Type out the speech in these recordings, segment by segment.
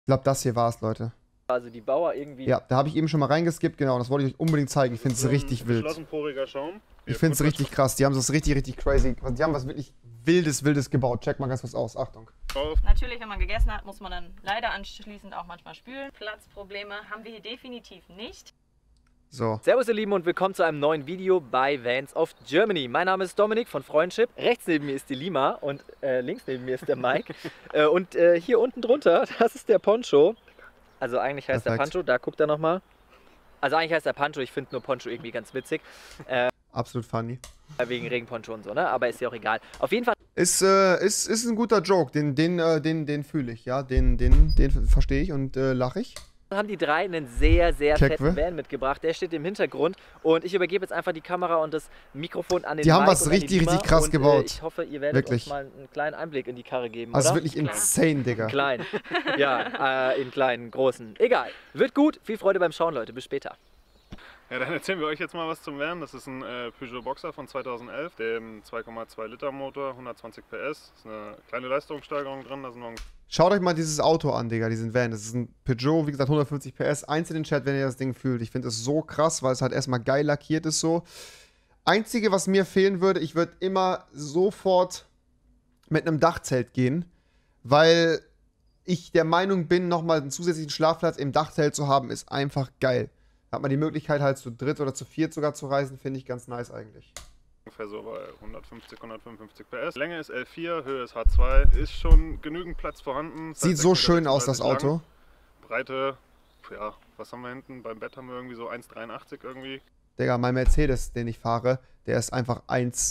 Ich glaube, das hier war es, Leute. Also die Bauer irgendwie... Ja, da habe ich eben schon mal reingeskippt, genau. Das wollte ich euch unbedingt zeigen. Ich finde es richtig wild. Schaum. Ich finde es richtig krass. Die haben das richtig crazy. Die haben was wirklich Wildes gebaut. Check mal ganz was aus. Achtung. Natürlich, wenn man gegessen hat, muss man dann leider anschließend auch manchmal spülen. Platzprobleme haben wir hier definitiv nicht. So. Servus ihr Lieben und willkommen zu einem neuen Video bei Vans of Germany. Mein Name ist Dominik von Freundship. Rechts neben mir ist die Lima und links neben mir ist der Mike. Und hier unten drunter, das ist der Poncho. Also eigentlich heißt der Pancho, da guckt er nochmal. Also eigentlich heißt der Pancho, ich finde nur Poncho irgendwie ganz witzig. Absolut funny. Wegen Regenponcho und so, ne? Aber ist ja auch egal. Auf jeden Fall. Ist ein guter Joke. Den fühle ich, ja. Den verstehe ich und lache ich. Haben die drei einen sehr fetten Van mitgebracht. Der steht im Hintergrund und ich übergebe jetzt einfach die Kamera und das Mikrofon an den Die haben Mike was richtig krass und, gebaut. Ich hoffe, ihr werdet uns mal einen kleinen Einblick in die Karre geben, also oder? Wirklich insane, Digga. Klein. Ja, in kleinen, großen. Egal. Wird gut. Viel Freude beim Schauen, Leute. Bis später. Ja, dann erzählen wir euch jetzt mal was zum Van. Das ist ein Peugeot Boxer von 2011, dem 2,2 Liter Motor, 120 PS. Ist eine kleine Leistungssteigerung drin. Da sind noch Schaut euch mal dieses Auto an, Digga, diesen Van. Das ist ein Peugeot, wie gesagt, 150 PS. Eins in den Chat, wenn ihr das Ding fühlt. Ich finde es so krass, weil es halt erstmal geil lackiert ist so. Einzige, was mir fehlen würde, ich würde immer sofort mit einem Dachzelt gehen, weil ich der Meinung bin, nochmal einen zusätzlichen Schlafplatz im Dachzelt zu haben, ist einfach geil. Da hat man die Möglichkeit halt zu dritt oder zu viert sogar zu reisen, finde ich ganz nice eigentlich. Ungefähr so bei 150, 155 PS. Länge ist L4, Höhe ist H2. Ist schon genügend Platz vorhanden. Sieht so schön aus, das Auto. Breite, ja, was haben wir hinten? Beim Bett haben wir irgendwie so 1,83 irgendwie. Digga, mein Mercedes, den ich fahre, der ist einfach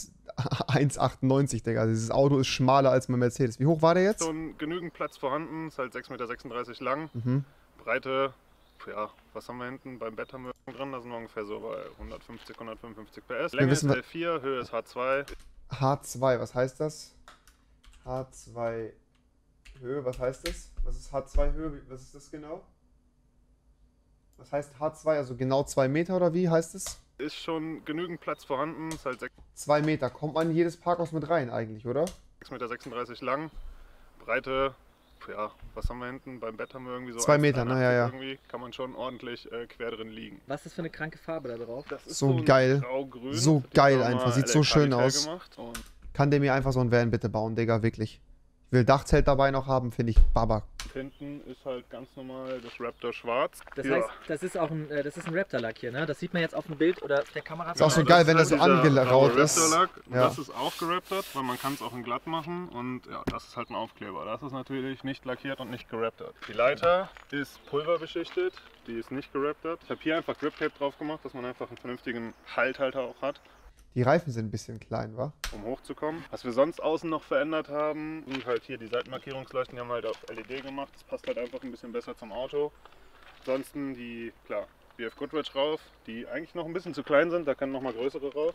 1,98, Digga. Dieses Auto ist schmaler als mein Mercedes. Wie hoch war der jetzt? Schon genügend Platz vorhanden. Ist halt 6,36 Meter lang. Breite, ja, was haben wir hinten? Beim Bett haben wir drin, da sind wir ungefähr so bei 150, 155 PS. Länge ist L4, Höhe ist H2. H2, was heißt das? H2 Höhe, was heißt das? Was ist H2 Höhe? Was ist das genau? Was heißt H2? Also genau 2 Meter oder wie heißt es? Ist schon genügend Platz vorhanden. Ist halt 2 Meter. Kommt man in jedes Parkhaus mit rein eigentlich, oder? 6,36 Meter lang. Breite, ja, was haben wir hinten? Beim Bett haben wir irgendwie so 2 Meter, naja. Irgendwie kann man schon ordentlich quer drin liegen. Was ist das für eine kranke Farbe da drauf? Das ist so geil. Grau-grün. So geil einfach. Sieht so schön aus. Und kann der mir einfach so ein Van bitte bauen, Digga, wirklich. Ich will Dachzelt dabei noch haben, finde ich Baba. Hinten ist halt ganz normal das Raptor schwarz. Das heißt, das ist auch ein Raptor-Lack hier, ne? Das sieht man jetzt auf dem Bild oder auf der Kamera. Ist auch so geil, wenn das so angeraut ist. Ja. Das ist auch geraptert, weil man kann es auch in glatt machen und ja, das ist halt ein Aufkleber. Das ist natürlich nicht lackiert und nicht geraptert. Die Leiter ist pulverbeschichtet, die ist nicht geraptert. Ich habe hier einfach Grip Tape drauf gemacht, dass man einfach einen vernünftigen Halthalter auch hat. Die Reifen sind ein bisschen klein, wa? Um hochzukommen. Was wir sonst außen noch verändert haben, sind halt hier die Seitenmarkierungsleuchten, die haben wir halt auf LED gemacht. Das passt halt einfach ein bisschen besser zum Auto. Ansonsten die, klar, BF Goodrich rauf, die eigentlich noch ein bisschen zu klein sind, da können noch mal größere rauf.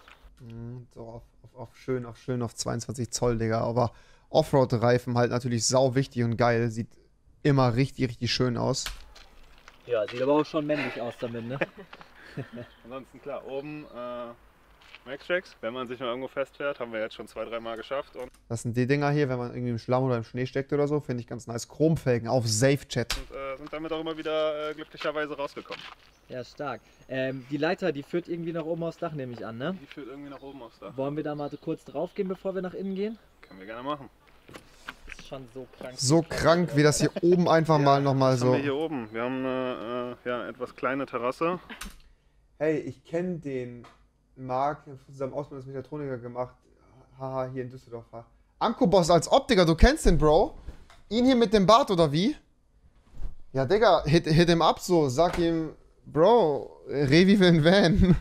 So schön auf 22 Zoll, Digga. Aber Offroad-Reifen halt natürlich sau wichtig und geil. Sieht immer richtig schön aus. Ja, sieht aber auch schon männlich aus damit, ne? Ansonsten klar, oben Max-Tracks, wenn man sich mal irgendwo festfährt, haben wir jetzt schon 2-3 Mal geschafft. Und das sind die Dinger hier, wenn man irgendwie im Schlamm oder im Schnee steckt oder so, finde ich ganz nice. Chromfelgen auf Safe-Chat. Und sind damit auch immer wieder glücklicherweise rausgekommen. Ja, stark. Die Leiter, die führt irgendwie nach oben aufs Dach, nehme ich an, ne? Die führt irgendwie nach oben aufs Dach. Wollen wir da mal kurz drauf gehen, bevor wir nach innen gehen? Können wir gerne machen. Das ist schon so krank. So krank, wie das hier oben einfach mal nochmal so... Was haben wir hier oben? Wir haben eine etwas kleine Terrasse. Hey, ich kenne den Marc, zusammen Ausbildung als Mechatroniker gemacht. Haha, hier in Düsseldorf. Anko-Boss als Optiker, du kennst den, Bro? Ihn hier mit dem Bart, oder wie? Ja, Digga, hit him up so. Sag ihm, Bro, Revi will ein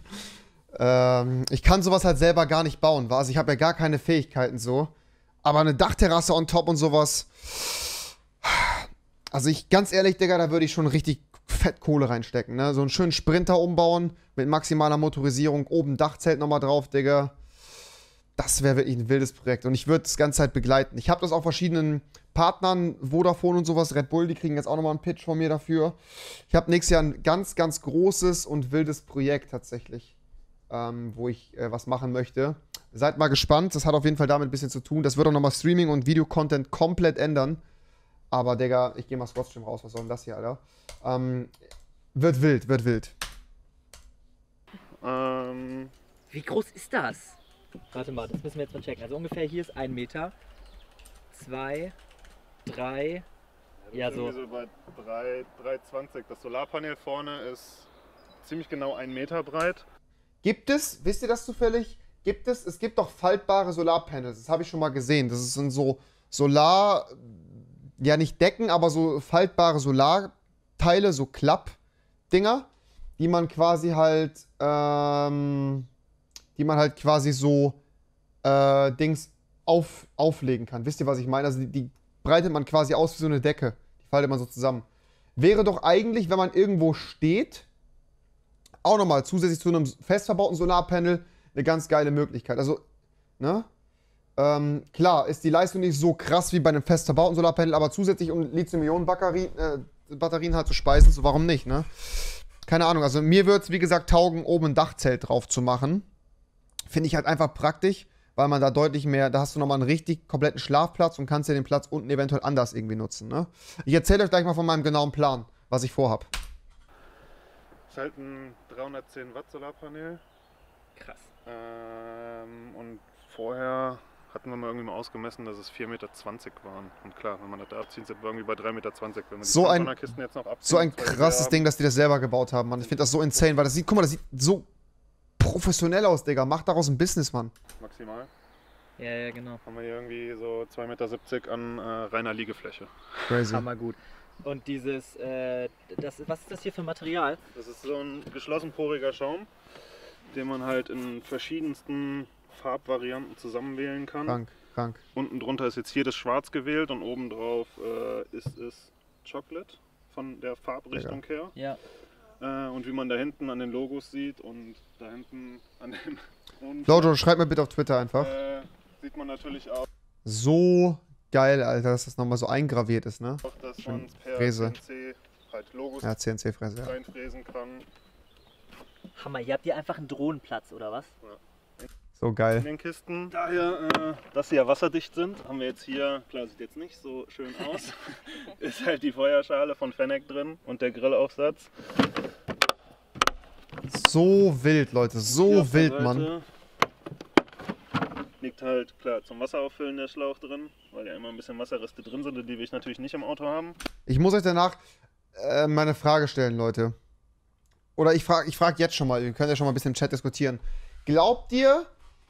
Van. Ich kann sowas halt selber gar nicht bauen, wa? Also ich habe ja gar keine Fähigkeiten so. Aber eine Dachterrasse on top und sowas. Also ganz ehrlich, Digga, da würde ich schon richtig fett Kohle reinstecken, ne? So einen schönen Sprinter umbauen mit maximaler Motorisierung, oben Dachzelt nochmal drauf, Digga. Das wäre wirklich ein wildes Projekt und ich würde das ganze Zeit begleiten. Ich habe das auch verschiedenen Partnern, Vodafone und sowas, Red Bull, die kriegen jetzt auch nochmal einen Pitch von mir dafür. Ich habe nächstes Jahr ein ganz großes und wildes Projekt tatsächlich, wo ich was machen möchte. Seid mal gespannt, das hat auf jeden Fall damit ein bisschen zu tun. Das wird auch nochmal Streaming und Videocontent komplett ändern. Aber, Digga, ich gehe mal trotzdem raus. Was soll denn das hier, Alter? Wird wild, wird wild. Wie groß ist das? Warte mal, das müssen wir jetzt mal checken. Also ungefähr hier ist 1 Meter. 2, 3. Ja, so. So bei 3,20. Das Solarpanel vorne ist ziemlich genau 1 Meter breit. Gibt es, wisst ihr das zufällig? Es gibt doch faltbare Solarpanels. Das habe ich schon mal gesehen. Das sind so Solar, ja nicht Decken, aber so faltbare Solarteile, so Klappdinger, die man quasi halt, quasi so Dings auflegen kann. Wisst ihr, was ich meine? Also die breitet man quasi aus wie so eine Decke. Die faltet man so zusammen. Wäre doch eigentlich, wenn man irgendwo steht, auch nochmal zusätzlich zu einem fest verbauten Solarpanel eine ganz geile Möglichkeit. Also, ne? Klar, ist die Leistung nicht so krass wie bei einem fest verbauten Solarpanel, aber zusätzlich um Lithium-Ionen-Batterien halt zu speisen, so warum nicht, ne? Keine Ahnung, also mir würde es, wie gesagt, taugen, oben ein Dachzelt drauf zu machen. Finde ich halt einfach praktisch, weil man da deutlich mehr, da hast du nochmal einen richtig kompletten Schlafplatz und kannst ja den Platz unten eventuell anders irgendwie nutzen, ne? Ich erzähle euch gleich mal von meinem genauen Plan, was ich vorhab. Ist halt ein 310 Watt Solarpanel. Krass. Und vorher hatten wir mal irgendwie mal ausgemessen, dass es 4,20 Meter waren. Und klar, wenn man das da abzieht, sind wir irgendwie bei 3,20 Meter. Wenn man die so ein, Kisten jetzt noch abzieht, so ein krasses Ding, dass die das selber gebaut haben, Mann. Ich finde das so insane, weil das sieht, guck mal, das sieht so professionell aus, Digga. Macht daraus ein Business, Mann. Maximal. Ja, ja, genau. Haben wir hier irgendwie so 2,70 Meter an reiner Liegefläche. Crazy. Hammer gut. Und dieses, was ist das hier für Material? Das ist so ein geschlossenporiger Schaum, den man halt in verschiedensten Farbvarianten zusammenwählen kann. Krank. Unten drunter ist jetzt hier das Schwarz gewählt und oben drauf ist es Chocolate von der Farbrichtung her. Ja. Und wie man da hinten an den Logos sieht und da hinten an den Kronen. Lojo, schreib mir bitte auf Twitter einfach. Sieht man natürlich auch, So geil, Alter, dass das nochmal so eingraviert ist, ne? dass man es per Fräse. CNC halt Logos Ja, CNC-Fräse, ja. reinfräsen kann. Hammer, hier habt ihr einfach einen Drohnenplatz, oder was? So In geil. den Kisten. Daher, dass sie ja wasserdicht sind, haben wir jetzt hier, klar sieht jetzt nicht so schön aus, ist halt die Feuerschale von Fennec drin und der Grillaufsatz. So wild, Leute, Hier so auf der wild, Seite Mann. Liegt halt klar zum Wasserauffüllen der Schlauch drin, weil ja immer ein bisschen Wasserreste drin sind und die will ich natürlich nicht im Auto haben. Ich muss euch danach meine Frage stellen, Leute. Oder ich frag jetzt schon mal, ihr könnt ja schon mal ein bisschen im Chat diskutieren. Glaubt ihr,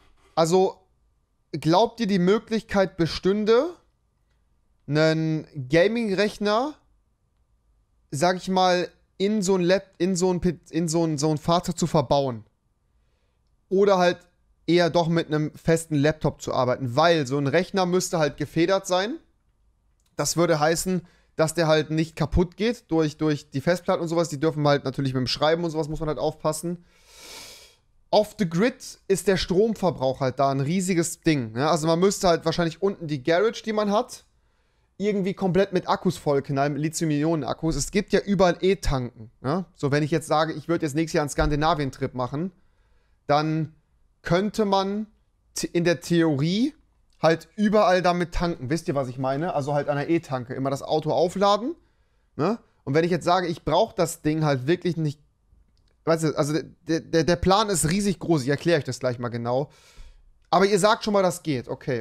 die Möglichkeit bestünde, einen Gaming-Rechner, sag ich mal, in so ein Fahrzeug zu verbauen? Oder halt eher doch mit einem festen Laptop zu arbeiten? Weil so ein Rechner müsste halt gefedert sein. Das würde heißen, dass der halt nicht kaputt geht durch die Festplatten und sowas. Die dürfen halt natürlich mit dem Schreiben und sowas muss man halt aufpassen. Off the grid ist der Stromverbrauch halt da ein riesiges Ding. Ne? Also man müsste halt wahrscheinlich unten die Garage, die man hat, irgendwie komplett mit Akkus vollknallen, mit Lithium-Ionen-Akkus. Es gibt ja überall E-Tanken. Ne? So, wenn ich jetzt sage, ich würde jetzt nächstes Jahr einen Skandinavien-Trip machen, dann könnte man in der Theorie halt überall damit tanken. Wisst ihr, was ich meine? Also halt an der E-Tanke. Immer das Auto aufladen. Ne? Und wenn ich jetzt sage, ich brauche das Ding halt wirklich nicht. Weißt du, also der Plan ist riesig groß. Ich erkläre euch das gleich mal genau. Aber ihr sagt schon mal, das geht. Okay.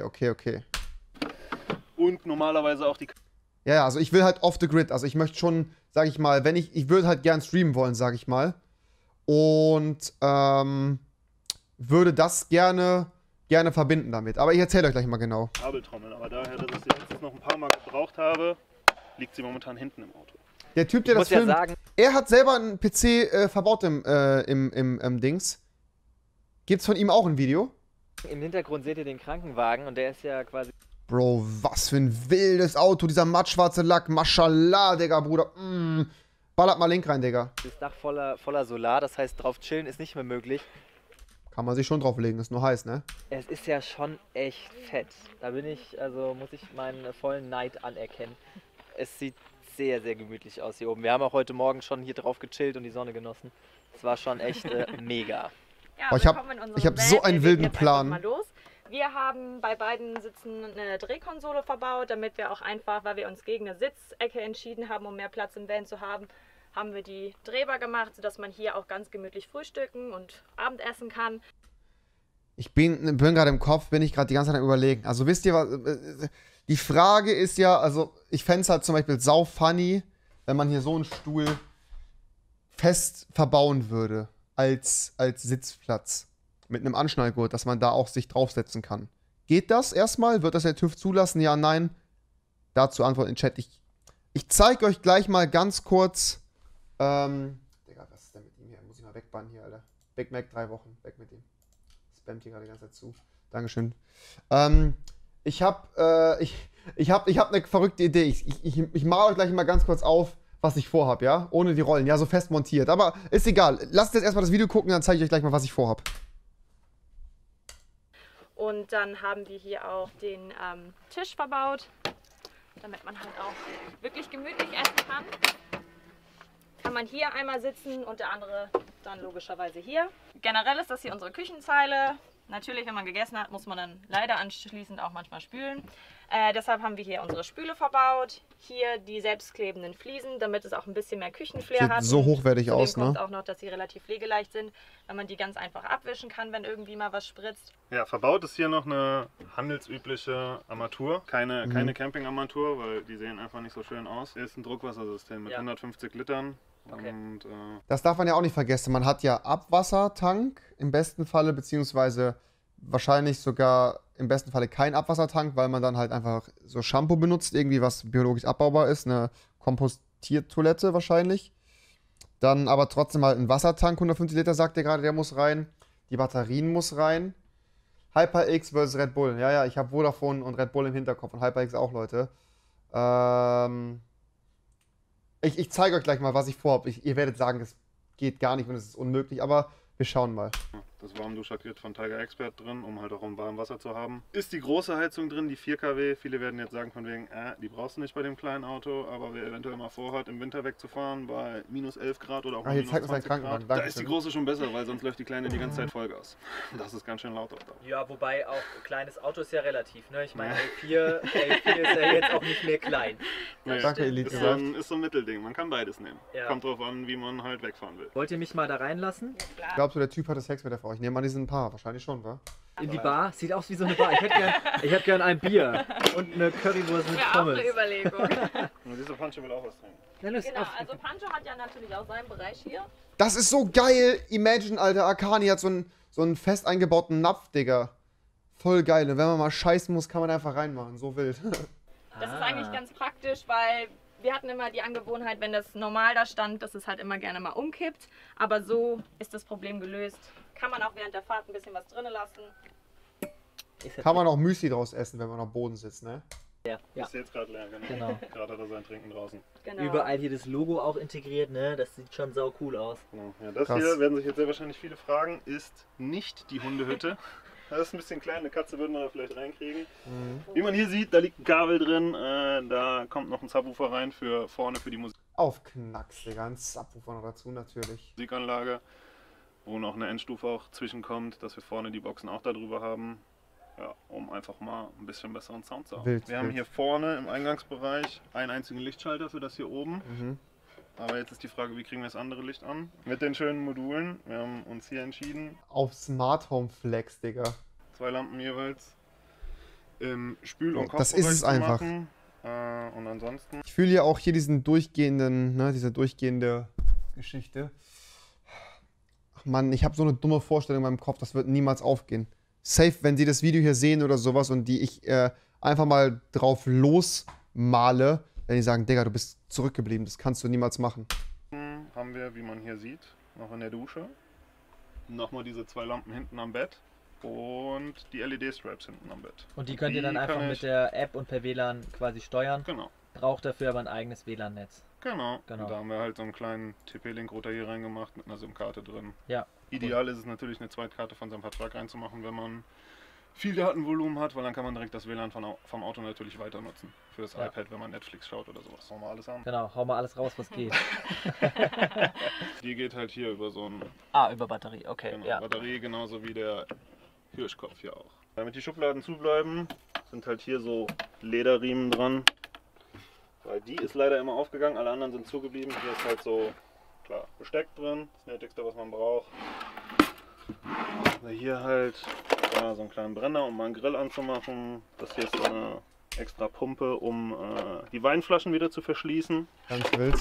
Und normalerweise auch die... Ja, also ich will halt off the grid. Also ich möchte schon, sag ich mal, ich würde halt gern streamen wollen, sag ich mal. Und würde das gerne verbinden damit. Aber ich erzähle euch gleich mal genau. Kabeltrommeln, aber daher, dass ich sie jetzt noch ein paar Mal gebraucht habe, liegt sie momentan hinten im Auto. Der Typ, der das filmt, ja sagen, er hat selber einen PC verbaut im Dings. Gibt's von ihm auch ein Video? im Hintergrund seht ihr den Krankenwagen und der ist ja quasi Bro, was für ein wildes Auto, dieser mattschwarze Lack. Mashallah, Digga, Bruder. Ballert mal Link rein, Digga. das Dach voller Solar, das heißt drauf chillen ist nicht mehr möglich. Kann man sich schon drauflegen, ist nur heiß, ne? Es ist ja schon echt fett. Da muss ich meinen vollen Neid anerkennen. Es sieht sehr, sehr gemütlich aus hier oben. Wir haben auch heute Morgen schon hier drauf gechillt und die Sonne genossen. Es war schon echt mega. Ja, Oh, ich hab willkommen in unserem so Van. einen Wir wilden legen jetzt Plan. einfach mal los. Wir haben bei beiden Sitzen eine Drehkonsole verbaut, damit wir auch einfach, weil wir uns gegen eine Sitzecke entschieden haben, um mehr Platz im Van zu haben, haben wir die drehbar gemacht, sodass man hier auch ganz gemütlich frühstücken und Abendessen kann. Ich bin gerade im Kopf, bin ich gerade die ganze Zeit am Überlegen. Also wisst ihr was, die Frage ist ja, also ich fände es halt zum Beispiel sau funny, wenn man hier so einen Stuhl fest verbauen würde als Sitzplatz mit einem Anschnallgurt, dass man da auch sich draufsetzen kann. Geht das erstmal? Wird das der TÜV zulassen? Ja, nein? Dazu Antwort in den Chat. Ich zeige euch gleich mal ganz kurz. Digga, was ist denn mit ihm hier? Muss ich mal wegbannen hier, Alter. Big Mac 3 Wochen. Weg mit ihm. Spammt hier gerade die ganze Zeit zu. Dankeschön. Ich hab eine verrückte Idee. Ich male euch gleich mal ganz kurz auf, was ich vorhab, ja? Ohne die Rollen, ja, so fest montiert. Aber ist egal. Lasst jetzt erstmal das Video gucken, dann zeige ich euch gleich mal, was ich vorhab. Und dann haben wir hier auch den Tisch verbaut, damit man halt auch wirklich gemütlich essen kann. Kann man hier einmal sitzen und der andere dann logischerweise hier. Generell ist das hier unsere Küchenzeile. Natürlich, wenn man gegessen hat, muss man dann leider anschließend auch manchmal spülen. Deshalb haben wir hier unsere Spüle verbaut. Hier die selbstklebenden Fliesen, damit es auch ein bisschen mehr Küchenflair Sieht hat. so hochwertig Zudem aus, ne? kommt auch noch, dass sie relativ pflegeleicht sind, weil man die ganz einfach abwischen kann, wenn irgendwie mal was spritzt. Ja, verbaut ist hier noch eine handelsübliche Armatur. Keine Campingarmatur, weil die sehen einfach nicht so schön aus. Ist ein Druckwassersystem mit 150 Litern. Okay. Und, Das darf man ja auch nicht vergessen. Man hat ja Abwassertank im besten Falle, beziehungsweise wahrscheinlich sogar im besten Falle kein Abwassertank, weil man dann halt einfach so Shampoo benutzt, irgendwie was biologisch abbaubar ist, eine Kompostiertoilette wahrscheinlich. Dann aber trotzdem halt ein Wassertank, 150 Liter sagt ihr gerade, der muss rein. Die Batterien muss rein. HyperX versus Red Bull. Ja, ja, ich habe Vodafone und Red Bull im Hinterkopf und HyperX auch, Leute. Ich zeige euch gleich mal, was ich vorhabe. Ihr werdet sagen, es geht gar nicht und es ist unmöglich, aber wir schauen mal. das Warmduschakit von Tiger Expert drin, um halt auch um warmes Wasser zu haben. Ist die große Heizung drin, die 4 kW. Viele werden jetzt sagen von wegen, die brauchst du nicht bei dem kleinen Auto, aber wer eventuell mal vorhat, im Winter wegzufahren bei minus 11 Grad oder auch Jetzt minus zeigt uns ein 20 Krankenwagen. Grad, da ist die große schon besser, weil sonst läuft die kleine die ganze Zeit Vollgas. Das ist ganz schön laut auf da. Ja, wobei auch kleines Auto ist ja relativ, ne? Ich meine, L4 ist ja jetzt auch nicht mehr klein. Nee, Danke, Elite. ist so ein Mittelding, man kann beides nehmen. Ja. Kommt drauf an, wie man halt wegfahren will. Wollt ihr mich mal da reinlassen? Glaubst du, der Typ hatte Sex mit der Frau? Ich nehme an, die sind ein Paar. Wahrscheinlich schon, wa? In die Bar? Sieht aus wie so eine Bar. Ich hätte gern ein Bier und eine Currywurst mit Ja, auch Pommes. eine Überlegung. Und dieser Pancho will auch was trinken. Ja, los, Genau, auf. also Pancho hat ja natürlich auch seinen Bereich hier. Das ist so geil! Imagine, Alter, Akani hat so einen fest eingebauten Napf, Digga. Voll geil. Und wenn man mal scheißen muss, kann man einfach reinmachen. So wild. Das ist eigentlich ganz praktisch, weil wir hatten immer die Angewohnheit, wenn das normal da stand, dass es halt immer gerne mal umkippt. Aber so ist das Problem gelöst. Kann man auch während der Fahrt ein bisschen was drinnen lassen. Kann man auch Müsli draus essen, wenn man am Boden sitzt, ne? Ja. Ist jetzt gerade leer, genau. Genau. Gerade hat er sein Trinken draußen. Genau. Überall hier das Logo auch integriert, ne? Das sieht schon sau cool aus. Genau. Ja, das Krass. hier werden sich jetzt sehr wahrscheinlich viele fragen, ist nicht die Hundehütte. Das ist ein bisschen klein, eine Katze würden wir da vielleicht reinkriegen. Wie man hier sieht, da liegt ein Kabel drin, da kommt noch ein Subwoofer rein für vorne für die Auf Knacks, Digga. Ein Subwoofer noch dazu, natürlich. Musikanlage, wo noch eine Endstufe auch zwischenkommt, dass wir vorne die Boxen auch darüber haben. Ja, um einfach mal ein bisschen besseren Sound zu haben. Wild, wir haben wild. hier vorne im Eingangsbereich einen einzigen Lichtschalter für das hier oben. Mhm. Aber jetzt ist die Frage, wie kriegen wir das andere Licht an? Mit den schönen Modulen. Wir haben uns hier entschieden, Auf Smart Home Flex, Digga. 2 Lampen jeweils im Spül- und Das Kochbereich ist es zu einfach. machen. Und ansonsten Ich fühle ja auch hier diesen durchgehenden, ne, diese durchgehende Geschichte. Ach Mann, ich habe so eine dumme Vorstellung in meinem Kopf, das wird niemals aufgehen. Safe, wenn sie das Video hier sehen oder sowas und die ich einfach mal drauf losmale, wenn die sagen, Digga, du bist zurückgeblieben, das kannst du niemals machen. haben wir, wie man hier sieht, noch in der Dusche. Nochmal diese 2 Lampen hinten am Bett und die LED-Straps hinten am Bett. Und die könnt ihr dann Die einfach kann mit ich- der App und per WLAN quasi steuern. Genau. Braucht dafür aber ein eigenes WLAN-Netz. Genau. Genau. Und da haben wir halt so einen kleinen TP-Link-Router hier reingemacht mit einer SIM-Karte drin. Ja. Ideal ist es natürlich, eine Zweitkarte von seinem Vertrag reinzumachen, wenn man viel Datenvolumen hat, weil dann kann man direkt das WLAN vom Auto natürlich weiter nutzen. Für das Ja. iPad, wenn man Netflix schaut oder sowas. Wollen wir alles haben. Genau, hau mal alles raus, was geht. Die geht halt hier über so ein Über Batterie, okay, Batterie, genauso wie der Hirschkopf hier auch. Damit die Schubladen zubleiben, sind halt hier so Lederriemen dran. Weil die ist leider immer aufgegangen, alle anderen sind zugeblieben. Hier ist halt so, klar, Besteck drin, das Nötigste, was man braucht. Hier halt so einen kleinen Brenner, um mal einen Grill anzumachen. Das hier ist so eine extra Pumpe, um die Weinflaschen wieder zu verschließen. Ganz wild.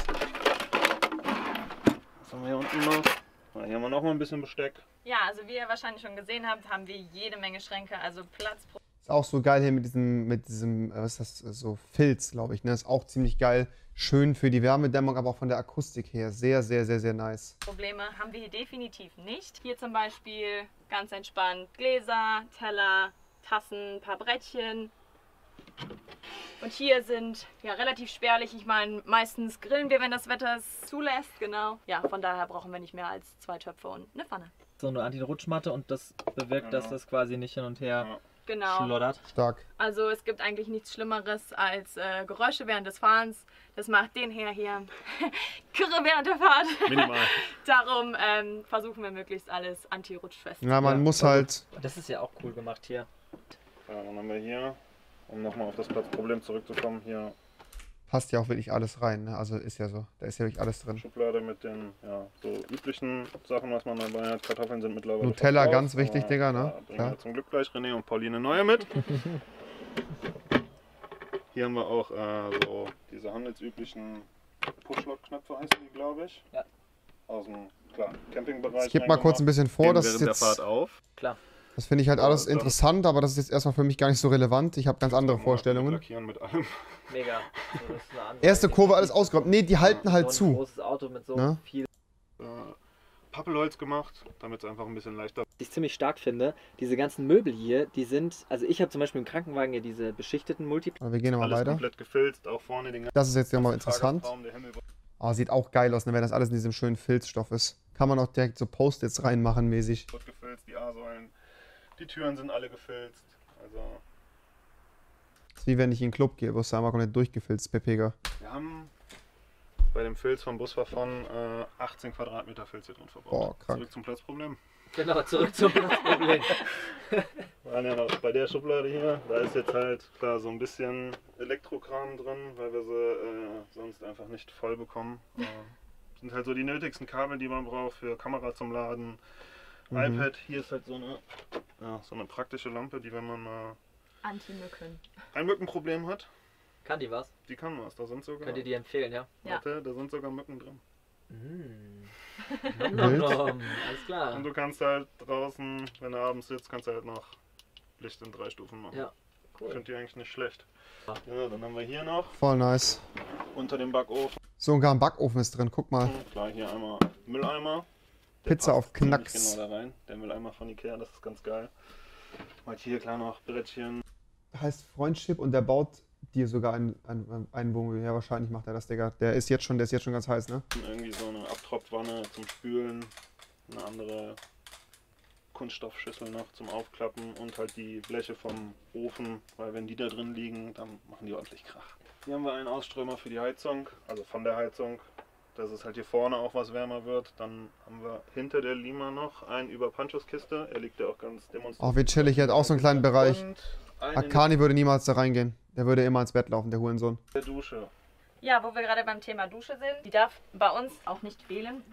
Was haben wir hier unten noch? Hier haben wir noch mal ein bisschen Besteck. Ja, also wie ihr wahrscheinlich schon gesehen habt, haben wir jede Menge Schränke, also Platz pro. Ist auch so geil hier mit diesem, was ist das, so Filz, glaube ich, ne? Ist auch ziemlich geil. Schön für die Wärmedämmung, aber auch von der Akustik her. Sehr, sehr, sehr, sehr nice. Probleme haben wir hier definitiv nicht. Hier zum Beispiel ganz entspannt Gläser, Teller, Tassen, ein paar Brettchen. Und hier sind ja relativ spärlich. Ich meine, meistens grillen wir, wenn das Wetter es zulässt. Genau. Ja, von daher brauchen wir nicht mehr als 2 Töpfe und eine Pfanne. So eine Anti-Rutschmatte und das bewirkt, dass das quasi nicht hin und her Genau. schlottert. Stark. Also es gibt eigentlich nichts Schlimmeres als Geräusche während des Fahrens. Das macht den Herr hier Kürre während der Fahrt. Minimal. Darum versuchen wir möglichst alles anti-rutschfest. Ja, man muss halt. Das ist ja auch cool gemacht hier. Ja, dann haben wir hier, um nochmal auf das Platzproblem zurückzukommen, hier Passt ja auch wirklich alles rein, ne? Also ist ja so. Da ist ja wirklich alles drin. Schublade mit den so üblichen Sachen, was man dabei hat. Kartoffeln sind mittlerweile Nutella, fast ganz raus, wichtig, aber, Digga, ne? Ja, bringen Klar. wir zum Glück gleich René und Pauline neue mit. Hier haben wir auch so diese handelsüblichen Push-Lock-Knöpfe, heißen die, glaube ich. Ja. Aus dem Campingbereich. Ich gebe mal kurz ein bisschen vor, das ist während der Fahrt jetzt. auf. Klar. Das finde ich halt alles dann- interessant, aber das ist jetzt erstmal für mich gar nicht so relevant. Ich habe ganz andere Vorstellungen. Lackieren mit allem. Mega. So, das ist eine andere Erste Idee. Kurve alles ausgeräumt. Nee, die halten halt So ein zu. großes Auto mit so Ne? viel. Pappelholz gemacht, damit es einfach ein bisschen leichter. Was ich ziemlich stark finde, diese ganzen Möbel hier, die sind, also ich habe zum Beispiel im Krankenwagen ja diese beschichteten Multiplan. Aber wir gehen nochmal Alles weiter. komplett gefilzt, auch vorne den ganzen Das ist jetzt ja mal interessant. Tragerraum, der Himmel. Oh, sieht auch geil aus, ne, wenn das alles in diesem schönen Filzstoff ist. Kann man auch direkt so Post-its reinmachen mäßig. Wird gefilzt, die A-Säulen, die Türen sind alle gefilzt. Also Das ist wie wenn ich in den Club gehe, wirst du einmal komplett durchgefilzt, Pepega. wir haben bei dem Filz vom Bus von 18 Quadratmeter Filz hier drin verbaut. Boah, krank. Zurück zum Platzproblem. Genau, zurück zum Problem. Wir waren ja noch bei der Schublade hier, da ist jetzt halt klar so ein bisschen Elektrokram drin, weil wir sie sonst einfach nicht voll bekommen. Sind halt so die nötigsten Kabel, die man braucht für Kamera zum Laden. iPad, hier ist halt so eine praktische Lampe, die, wenn man mal Anti-Mücken. ein Mückenproblem hat, Kann die was? die kann was. Da sind sogar, Könnt ihr die empfehlen, ja? Ja. warte, da sind sogar Mücken drin. Nom, nom, nom. Alles klar. Und du kannst halt draußen, wenn du abends sitzt, kannst du halt noch Licht in 3 Stufen machen. Ja, Ich cool. finde die eigentlich nicht schlecht. Ja, dann haben wir hier noch Voll nice. unter dem Backofen, Sogar ein Backofen ist drin, guck mal. klar hier einmal Mülleimer. Der Pizza passt auf Knacks. ziemlich genau da rein. Der Mülleimer von Ikea, das ist ganz geil. Mal hier klar noch Brettchen. Heißt Freundship und der baut dir sogar ein Wohnmobil. Ja, wahrscheinlich macht er das, Digga. Der ist jetzt schon ganz heiß, ne? Irgendwie so eine Abtropfwanne zum Spülen. Eine andere Kunststoffschüssel noch zum Aufklappen und halt die Bleche vom Ofen, weil wenn die da drin liegen, dann machen die ordentlich Krach. Hier haben wir einen Ausströmer für die Heizung, also von der Heizung, dass es halt hier vorne auch was wärmer wird. Dann haben wir hinter der Lima noch einen über Panchos Kiste, er liegt ja auch ganz demonstrativ. Auch wie chillig, er hat auch so einen kleinen Bereich. Und einen in Akani würde niemals da reingehen. Der würde immer ins Bett laufen, der Hurensohn. der Dusche. Ja, wo wir gerade beim Thema Dusche sind, die darf bei uns auch nicht fehlen.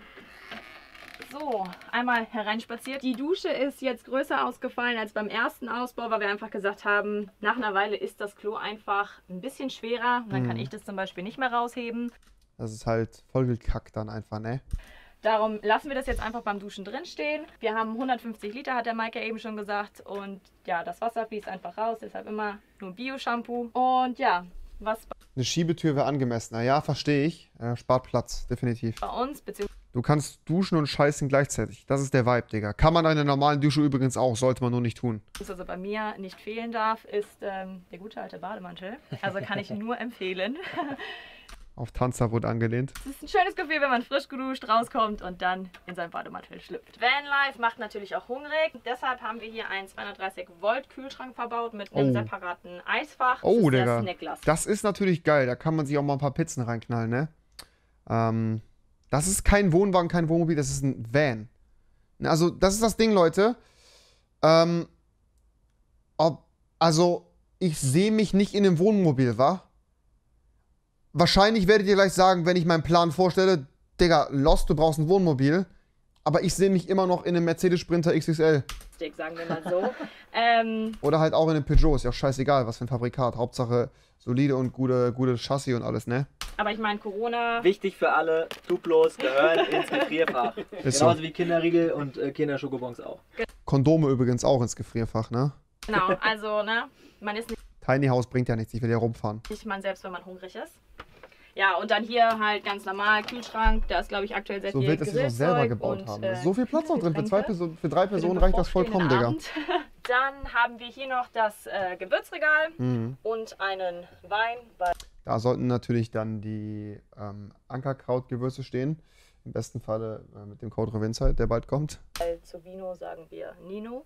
So, einmal hereinspaziert. Die Dusche ist jetzt größer ausgefallen als beim ersten Ausbau, weil wir einfach gesagt haben, nach einer Weile ist das Klo einfach ein bisschen schwerer. Und dann kann ich das zum Beispiel nicht mehr rausheben. Das ist halt voll gekackt dann einfach, ne? Darum lassen wir das jetzt einfach beim Duschen drin stehen. Wir haben 150 Liter, hat der Maike eben schon gesagt. Und ja, das Wasser fließt einfach raus, deshalb immer nur Bio-Shampoo. Und ja, was Eine Schiebetür wäre angemessener. Ja, verstehe ich. Spart Platz, definitiv. bei uns, beziehungsweise Du kannst duschen und scheißen gleichzeitig. Das ist der Vibe, Digga. Kann man in der normalen Dusche übrigens auch, sollte man nur nicht tun. bei mir nicht fehlen darf, ist der gute alte Bademantel. Also kann ich nur empfehlen. Auf Tanzverbot angelehnt. Es ist ein schönes Gefühl, wenn man frisch geduscht rauskommt und dann in seinen Bademantel schlüpft. Vanlife macht natürlich auch hungrig. Deshalb haben wir hier einen 230 Volt Kühlschrank verbaut mit einem Oh. separaten Eisfach. Oh, Das ist der Digga. Snackglas. Das ist natürlich geil. Da kann man sich auch mal ein paar Pizzen reinknallen, ne? Das ist kein Wohnwagen, kein Wohnmobil, das ist ein Van. Also, das ist das Ding, Leute. Also, ich sehe mich nicht in einem Wohnmobil, wa? Wahrscheinlich werdet ihr gleich sagen, wenn ich meinen Plan vorstelle, Digga, Lost, du brauchst ein Wohnmobil. Aber ich sehe mich immer noch in einem Mercedes Sprinter XXL. Sagen wir mal so. Oder halt auch in einem Peugeot, ist ja auch scheißegal, was für ein Fabrikat. Hauptsache solide und gute Chassis und alles, ne? Aber ich meine, Corona. Wichtig für alle, Duplos gehören ins Gefrierfach. Ist Genauso so. wie Kinderriegel und Kinderschokobons auch. Kondome übrigens auch ins Gefrierfach, ne? Genau, also, ne? Man ist Tiny House bringt ja nichts, ich will ja rumfahren. nicht man selbst, wenn man hungrig ist. Ja, und dann hier halt ganz normal Kühlschrank. Da ist, glaube ich, aktuell sehr So viel wild, dass sie das selber Grillzeug gebaut und, haben. Da ist so viel Platz noch drin. Für, Getränke für 3 für den Personen reicht das vollkommen, Digga. bevorstehenden Abend. Dann haben wir hier noch das Gewürzregal Mhm. und einen Wein, weil Da sollten natürlich dann die Ankerkrautgewürze stehen. Im besten Falle mit dem Code Revinzeit, der bald kommt. zu Vino sagen wir Nino.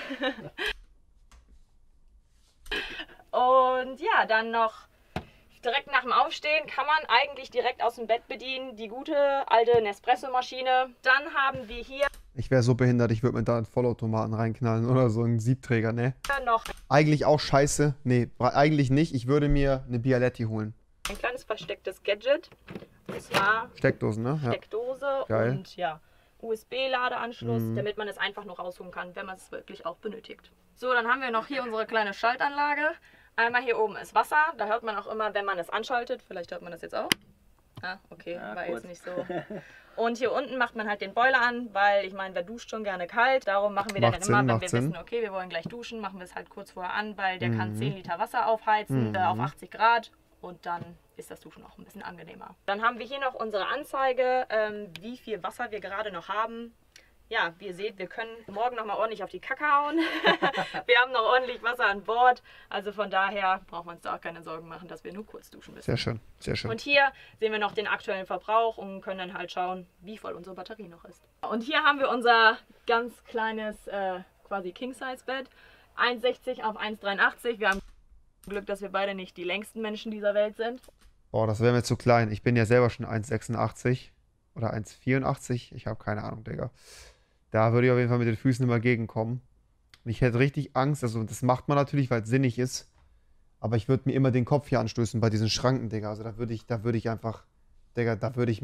Und ja, dann noch direkt nach dem Aufstehen kann man eigentlich direkt aus dem Bett bedienen. Die gute alte Nespresso-Maschine. Dann haben wir hier Ich wäre so behindert, ich würde mir da einen Vollautomaten reinknallen oder so einen Siebträger, ne? noch Eigentlich auch scheiße. Nee, eigentlich nicht. Ich würde mir eine Bialetti holen. ein kleines verstecktes Gadget. Und zwar Steckdosen, ne? Ja. Steckdose Geil. und ja, USB-Ladeanschluss, Mhm. damit man es einfach noch rausholen kann, wenn man es wirklich auch benötigt. So, dann haben wir noch hier unsere kleine Schaltanlage. Einmal hier oben ist Wasser. Da hört man auch immer, wenn man es anschaltet. Vielleicht hört man das jetzt auch. Ah, okay, Ja, war kurz. jetzt nicht so. Und hier unten macht man halt den Boiler an, weil ich meine, wer duscht schon gerne kalt. Darum machen wir Macht dann Sinn, immer, wenn macht wir Sinn. wissen, okay, wir wollen gleich duschen, machen wir es halt kurz vorher an, weil der kann Mhm. 10 Liter Wasser aufheizen auf Mhm. 80 Grad. Und dann ist das Duschen auch ein bisschen angenehmer. Dann haben wir hier noch unsere Anzeige, wie viel Wasser wir gerade noch haben. Ja, wie ihr seht, wir können morgen nochmal ordentlich auf die Kacke hauen. Wir haben noch ordentlich Wasser an Bord. Also von daher brauchen wir uns da auch keine Sorgen machen, dass wir nur kurz duschen müssen. Sehr schön, sehr schön. Und hier sehen wir noch den aktuellen Verbrauch und können dann halt schauen, wie voll unsere Batterie noch ist. Und hier haben wir unser ganz kleines quasi King-Size-Bett. 1,60 auf 1,83. Wir haben Glück, dass wir beide nicht die längsten Menschen dieser Welt sind. Boah, das wäre mir zu klein. Ich bin ja selber schon 1,86 oder 1,84. Ich habe keine Ahnung, Digga. Da würde ich auf jeden Fall mit den Füßen immer gegenkommen. Und ich hätte richtig Angst. Also, das macht man natürlich, weil es sinnig ist. Aber ich würde mir immer den Kopf hier anstößen bei diesen Schranken, Digga. Also, da würde ich einfach, Digga,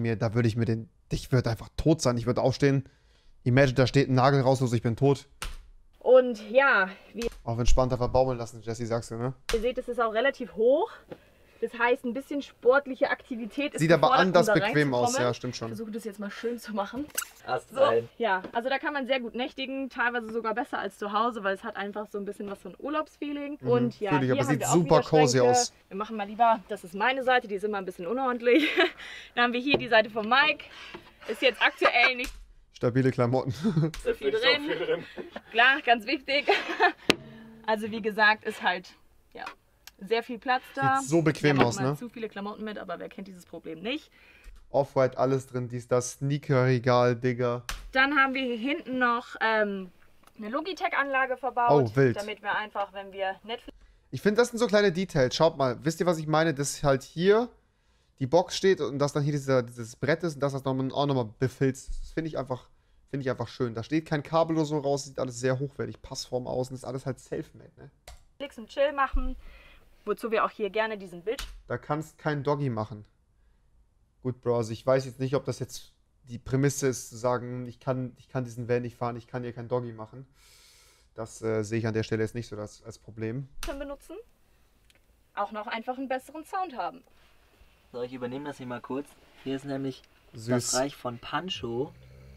ich würde einfach tot sein. Ich würde aufstehen. Imagine, da steht ein Nagel rauslos, ich bin tot. Und ja, wie Auf entspannter verbaumeln lassen, Jesse, sagst du, ne? ihr seht, es ist auch relativ hoch. Das heißt, ein bisschen sportliche Aktivität ist Sieht aber gefordert, anders um da bequem aus, reinzukommen. ja, stimmt Ich schon. versuche das jetzt mal schön zu machen. Hast So, rein. ja, also da kann man sehr gut nächtigen, teilweise sogar besser als zu Hause, weil es hat einfach so ein bisschen was von Urlaubsfeeling. Und ja, fühl ich, hier aber haben sieht wir auch super wieder cozy Schränke. aus. Wir machen mal lieber, das ist meine Seite, die ist immer ein bisschen unordentlich. Dann haben wir hier die Seite von Mike. Ist jetzt aktuell nicht Stabile Klamotten. so viel drin. Klar, ganz wichtig. Also wie gesagt, ist halt ja sehr viel Platz da. Sieht so bequem Wir haben aus, manchmal ne? zu viele Klamotten mit, aber wer kennt dieses Problem nicht? Off-White, alles drin, dies, das, Sneaker-Regal, Digga. Dann haben wir hier hinten noch eine Logitech-Anlage verbaut, Oh, wild. damit wir einfach, wenn wir Netflix Ich finde, das sind so kleine Details. Schaut mal, wisst ihr, was ich meine? Dass halt hier die Box steht und dass dann hier dieses Brett ist und dass das auch nochmal befilzt. Das finde ich einfach schön. Da steht kein Kabel oder so raus, sieht alles sehr hochwertig. Passform außen, ist alles halt self-made, ne? und Chill machen, wozu wir auch hier gerne diesen Bild. Da kannst kein Doggy machen. Gut, Bro, also ich weiß jetzt nicht, ob das jetzt die Prämisse ist, zu sagen, ich kann diesen Van nicht fahren, ich kann hier kein Doggy machen. Das sehe ich an der Stelle jetzt nicht so als Problem. benutzen, auch noch einfach einen besseren Sound haben. So, ich übernehme das hier mal kurz. Hier ist nämlich das Süß. Reich von Pancho.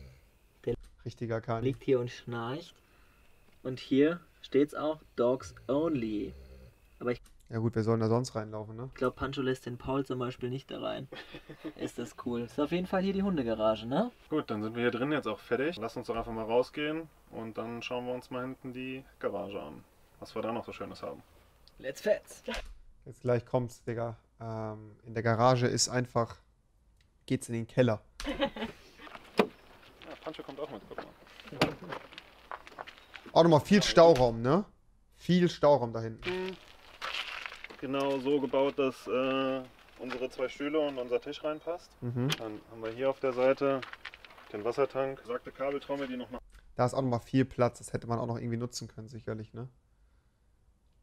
Richtiger Kani. Liegt hier und schnarcht. Und hier steht's auch Dogs Only. Aber ich Ja gut, wer soll denn da sonst reinlaufen, ne? glaube, Pancho lässt den Paul zum Beispiel nicht da rein. Ist das cool. Ist auf jeden Fall hier die Hundegarage, ne? Gut, dann sind wir hier drin jetzt auch fertig. Lass uns doch einfach mal rausgehen und dann schauen wir uns mal hinten die Garage an. Was wir da noch so Schönes haben. Let's fetz. Jetzt gleich kommt's, Digga. In der Garage ist einfach, geht's in den Keller. Ja, Pancho kommt auch mit, guck mal. Auch nochmal viel Stauraum, ne? Viel Stauraum da hinten. Genau so gebaut, dass unsere 2 Stühle und unser Tisch reinpasst. Mhm. Dann haben wir hier auf der Seite den Wassertank, besagte Kabeltrommel, die noch nach Da ist auch nochmal viel Platz. Das hätte man auch noch irgendwie nutzen können, sicherlich, ne?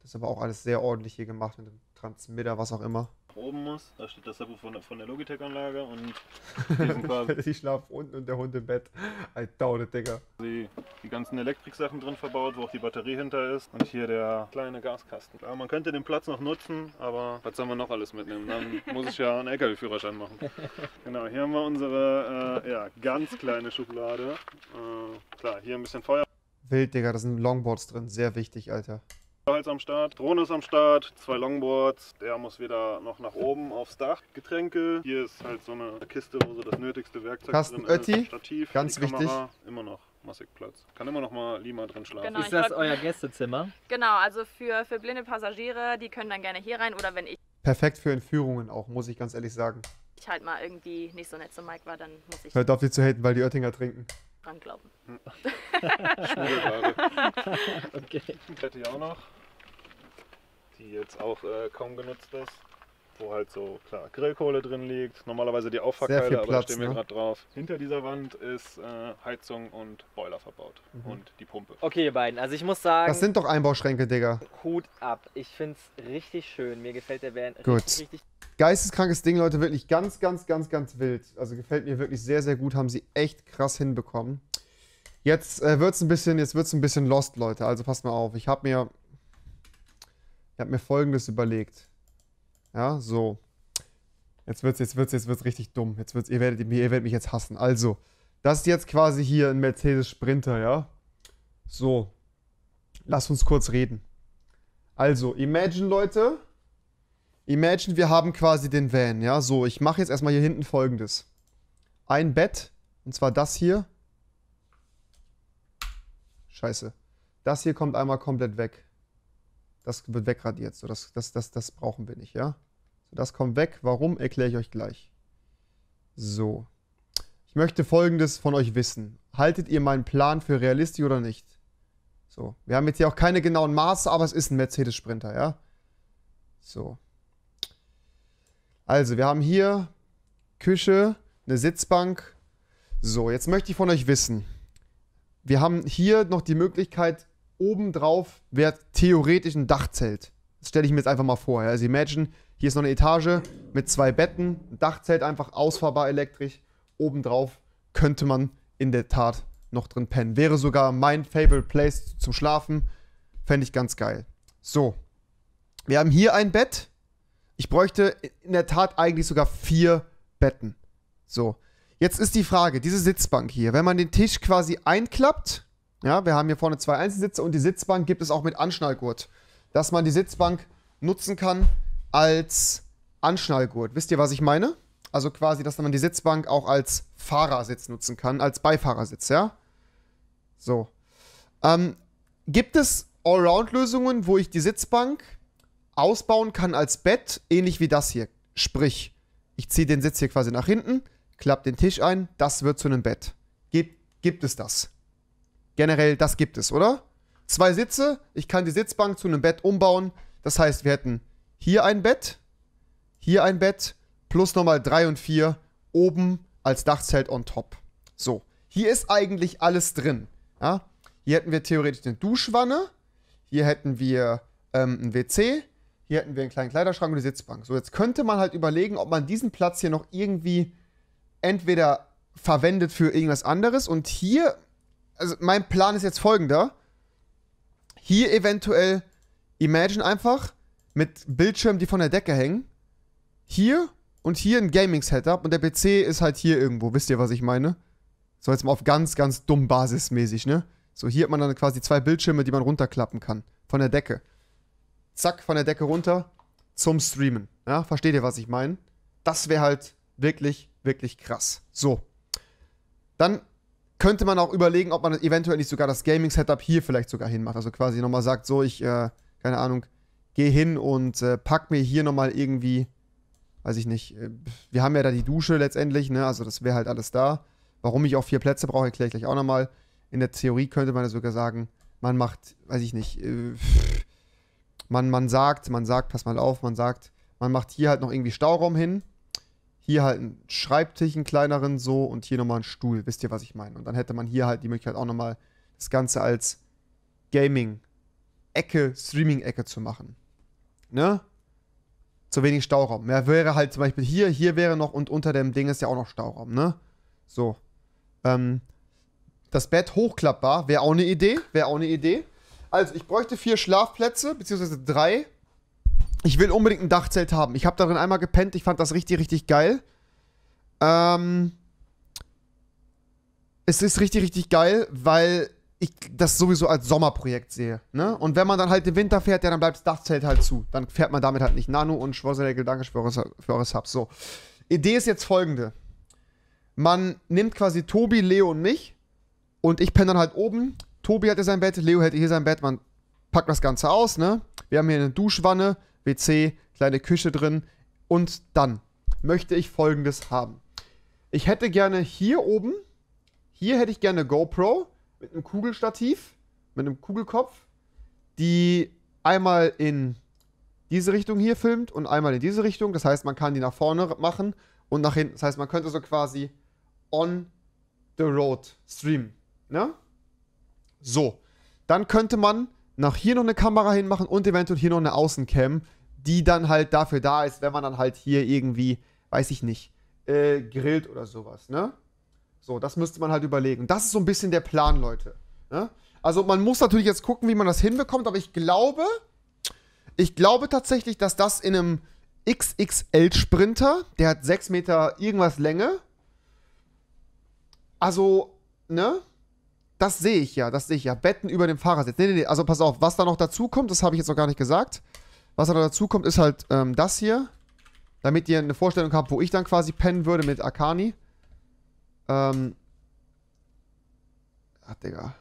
Das ist aber auch alles sehr ordentlich hier gemacht mit dem Transmitter, was auch immer. Oben muss, da steht das Servo von der Logitech-Anlage und die sind quasi Die schlafen unten und der Hund im Bett. I doubt it, Digga. die ganzen Elektrik-Sachen drin verbaut, wo auch die Batterie hinter ist. Und hier der kleine Gaskasten. Ja, man könnte den Platz noch nutzen, aber was soll man noch alles mitnehmen? Dann muss ich ja einen LKW-Führerschein machen. Genau, hier haben wir unsere ja, ganz kleine Schublade. Klar, hier ein bisschen Feuer. Wild, Digga, da sind Longboards drin. Sehr wichtig, Alter. Feuerholz am Start, Drohne ist am Start, 2 Longboards, der muss wieder noch nach oben aufs Dach. Getränke, hier ist halt so eine Kiste, wo so das nötigste Werkzeug Kasten drin Ötti, ist. Stativ, ganz die Kamera, wichtig. immer noch massig Platz. Kann immer noch mal Lima drin schlafen. Genau. Ist das euer Gästezimmer? Genau, also für blinde Passagiere, die können dann gerne hier rein oder wenn ich Perfekt für Entführungen auch, muss ich ganz ehrlich sagen. halt mal irgendwie nicht so nett zu Mike war, dann muss ich Hört auf, die zu haten, weil die Oettinger trinken. dran glauben. Schmuddelware. Okay. Hätte ich auch noch, die jetzt auch kaum genutzt ist. Wo halt so, klar, Grillkohle drin liegt. Normalerweise die Sehr Auffahrkeile, viel aber Platz, da stehen wir ne? gerade drauf. Hinter dieser Wand ist Heizung und Boiler verbaut. Und die Pumpe. Okay, ihr beiden. Also ich muss sagen, Das sind doch Einbauschränke, Digga. Hut ab. Ich finde es richtig schön. Mir gefällt der Van Gut. richtig. Geisteskrankes Ding, Leute, wirklich ganz, ganz, ganz, ganz wild. Also gefällt mir wirklich sehr, sehr gut. Haben sie echt krass hinbekommen. Jetzt wird's ein bisschen lost, Leute. Also passt mal auf. Ich habe mir Folgendes überlegt. Ja, so. Jetzt wird's richtig dumm. Ihr werdet mich jetzt hassen. Also, das ist jetzt quasi hier ein Mercedes Sprinter, ja? So. Lasst uns kurz reden. Also, imagine, Leute. Imagine, wir haben quasi den Van, ja? So, ich mache jetzt erstmal hier hinten Folgendes. Ein Bett, und zwar das hier. Scheiße. Das hier kommt einmal komplett weg. Das wird wegradiert. So, das brauchen wir nicht, ja? So, das kommt weg. Warum, erkläre ich euch gleich. So. Ich möchte Folgendes von euch wissen. Haltet ihr meinen Plan für realistisch oder nicht? So. Wir haben jetzt hier auch keine genauen Maße, aber es ist ein Mercedes Sprinter, ja? So. Also, wir haben hier Küche, eine Sitzbank. So, jetzt möchte ich von euch wissen. Wir haben hier noch die Möglichkeit, obendrauf wäre theoretisch ein Dachzelt. Das stelle ich mir jetzt einfach mal vor. Ja? Also imagine, hier ist noch eine Etage mit 2 Betten, ein Dachzelt einfach ausfahrbar elektrisch. Obendrauf könnte man in der Tat noch drin pennen. Wäre sogar mein favorite place zum Schlafen. Fände ich ganz geil. So. Wir haben hier ein Bett. Ich bräuchte in der Tat eigentlich sogar 4 Betten. So. Jetzt ist die Frage, diese Sitzbank hier, wenn man den Tisch quasi einklappt, ja, wir haben hier vorne 2 Einzelsitze und die Sitzbank gibt es auch mit Anschnallgurt, dass man die Sitzbank nutzen kann als Anschnallgurt. Wisst ihr, was ich meine? Also quasi, dass man die Sitzbank auch als Fahrersitz nutzen kann, als Beifahrersitz, ja? So. Gibt es Allround-Lösungen, wo ich die Sitzbank ausbauen kann als Bett, ähnlich wie das hier? Sprich, ich ziehe den Sitz hier quasi nach hinten, klappe den Tisch ein, das wird zu einem Bett. Gibt es das? Generell, das gibt es, oder? 2 Sitze, ich kann die Sitzbank zu einem Bett umbauen. Das heißt, wir hätten hier ein Bett, plus nochmal 3 und 4 oben als Dachzelt on top. So, hier ist eigentlich alles drin. Ja? Hier hätten wir theoretisch eine Duschwanne, hier hätten wir ein WC, hier hätten wir einen kleinen Kleiderschrank und eine Sitzbank. So, jetzt könnte man halt überlegen, ob man diesen Platz hier noch irgendwie entweder verwendet für irgendwas anderes und hier, also mein Plan ist jetzt folgender. Hier eventuell, imagine einfach, mit Bildschirmen, die von der Decke hängen. Hier und hier ein Gaming-Setup und der PC ist halt hier irgendwo. Wisst ihr, was ich meine? So jetzt mal auf ganz, ganz dumm basismäßig, ne? So, hier hat man dann quasi 2 Bildschirme, die man runterklappen kann. Von der Decke. Zack, von der Decke runter zum Streamen. Ja, versteht ihr, was ich meine? Das wäre halt wirklich, wirklich krass. So. Dann könnte man auch überlegen, ob man eventuell nicht sogar das Gaming-Setup hier vielleicht sogar hinmacht. Also quasi nochmal sagt, so, ich, keine Ahnung, gehe hin und pack mir hier nochmal irgendwie, weiß ich nicht, wir haben ja da die Dusche letztendlich, ne, also das wäre halt alles da. Warum ich auch 4 Plätze brauche, erkläre ich gleich auch nochmal. In der Theorie könnte man ja sogar sagen, man macht, weiß ich nicht, man sagt, pass mal auf, man sagt, man macht hier halt noch irgendwie Stauraum hin. Hier halt einen Schreibtisch, einen kleineren so und hier nochmal einen Stuhl. Wisst ihr, was ich meine? Und dann hätte man hier halt die Möglichkeit auch nochmal das Ganze als Gaming Ecke, Streaming-Ecke zu machen. Ne? Zu wenig Stauraum. Ja, wäre halt zum Beispiel hier wäre noch und unter dem Ding ist ja auch noch Stauraum, ne? So. Das Bett hochklappbar, wäre auch eine Idee, Also, ich bräuchte 4 Schlafplätze, beziehungsweise 3. Ich will unbedingt ein Dachzelt haben. Ich habe darin einmal gepennt, ich fand das richtig, richtig geil. Es ist richtig, richtig geil, weil ich das sowieso als Sommerprojekt sehe. Ne? Und wenn man dann halt im Winter fährt, ja, dann bleibt das Dachzelt halt zu. Dann fährt man damit halt nicht. Nano und Schwarzenegger, danke für eure Subs. So. Idee ist jetzt folgende. Man nimmt quasi Tobi, Leo und mich und ich penne dann halt oben. Tobi hat hier sein Bett, Leo hätte hier sein Bett. Man packt das Ganze aus, ne? Wir haben hier eine Duschwanne, WC, kleine Küche drin. Und dann möchte ich Folgendes haben. Ich hätte gerne hier oben, hier hätte ich gerne eine GoPro mit einem Kugelstativ, mit einem Kugelkopf, die einmal in diese Richtung hier filmt und einmal in diese Richtung. Das heißt, man kann die nach vorne machen und nach hinten. Das heißt, man könnte so quasi on the road streamen. Ne? So. Dann könnte man nach hier noch eine Kamera hinmachen und eventuell hier noch eine Außencam, die dann halt dafür da ist, wenn man dann halt hier irgendwie, weiß ich nicht, grillt oder sowas, ne? So, das müsste man halt überlegen. Das ist so ein bisschen der Plan, Leute. Ne? Also man muss natürlich jetzt gucken, wie man das hinbekommt, aber ich glaube tatsächlich, dass das in einem XXL-Sprinter, der hat 6 Meter irgendwas Länge, also, ne? Das sehe ich ja. Betten über dem Fahrersitz. Nee. Also pass auf, was da noch dazu kommt, das habe ich jetzt noch gar nicht gesagt. Was da noch dazu kommt, ist halt das hier. Damit ihr eine Vorstellung habt, wo ich dann quasi pennen würde mit Akani. Ach, Digga.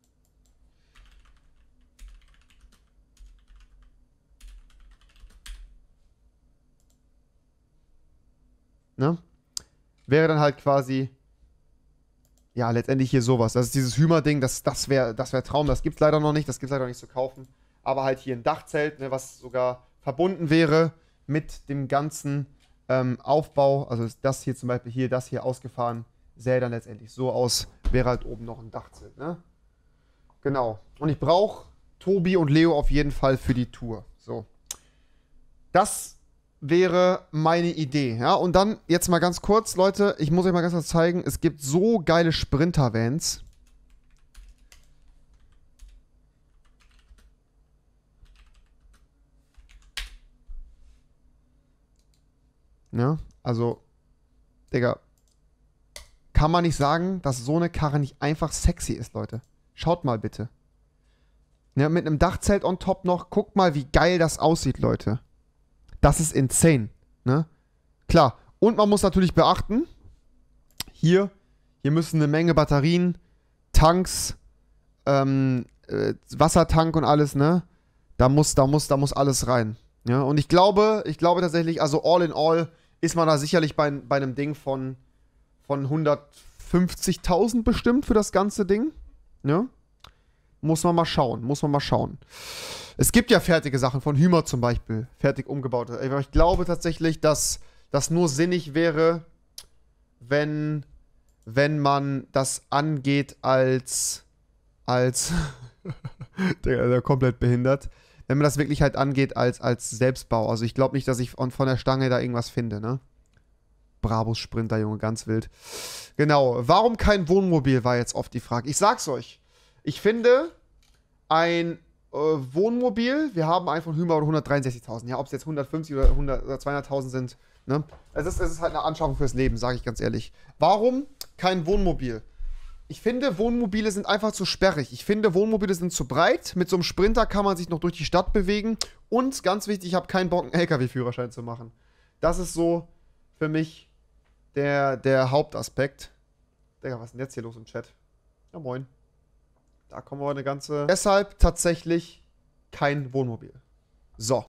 Ne? Wäre dann halt quasi, ja, letztendlich hier sowas. Das ist dieses Hümer-Ding, das wär Traum. Das gibt's leider noch nicht, zu kaufen. Aber halt hier ein Dachzelt, ne, was sogar verbunden wäre mit dem ganzen Aufbau. Also das hier zum Beispiel hier, das hier ausgefahren, sähe dann letztendlich so aus. Wäre halt oben noch ein Dachzelt, ne? Genau. Und ich brauche Tobi und Leo auf jeden Fall für die Tour. So. Das wäre meine Idee, ja? Und dann jetzt mal ganz kurz, Leute, ich muss euch mal ganz kurz zeigen, es gibt so geile Sprinter-Vans. Ja, also, Digga, kann man nicht sagen, dass so eine Karre nicht einfach sexy ist, Leute. Schaut mal bitte. Ja, mit einem Dachzelt on top noch. Guckt mal, wie geil das aussieht, Leute. Das ist insane, ne? Klar. Und man muss natürlich beachten, hier müssen eine Menge Batterien, Tanks, Wassertank und alles, ne? Da muss alles rein. Ja, und ich glaube tatsächlich, also all in all ist man da sicherlich bei einem Ding von 150.000 bestimmt für das ganze Ding. Ja? Muss man mal schauen. Es gibt ja fertige Sachen, von Hümer zum Beispiel, fertig umgebaute. Ich glaube tatsächlich, dass das nur sinnig wäre, wenn man das angeht als der komplett behindert. Wenn man das wirklich halt angeht als Selbstbau. Also ich glaube nicht, dass ich von der Stange da irgendwas finde, ne? Brabus Sprinter, Junge, ganz wild. Genau. Warum kein Wohnmobil, war jetzt oft die Frage. Ich sag's euch. Ich finde, ein Wohnmobil, wir haben einen von Hümer 163.000. Ja, ob es jetzt 150 oder 200.000 sind, ne? Es ist halt eine Anschaffung fürs Leben, sage ich ganz ehrlich. Warum kein Wohnmobil? Ich finde, Wohnmobile sind einfach zu sperrig. Ich finde, Wohnmobile sind zu breit. Mit so einem Sprinter kann man sich noch durch die Stadt bewegen. Und, ganz wichtig, ich habe keinen Bock, einen LKW-Führerschein zu machen. Das ist so für mich der Hauptaspekt. Digga, was ist denn jetzt hier los im Chat? Ja, moin. Da kommen wir eine ganze... Deshalb tatsächlich kein Wohnmobil. So.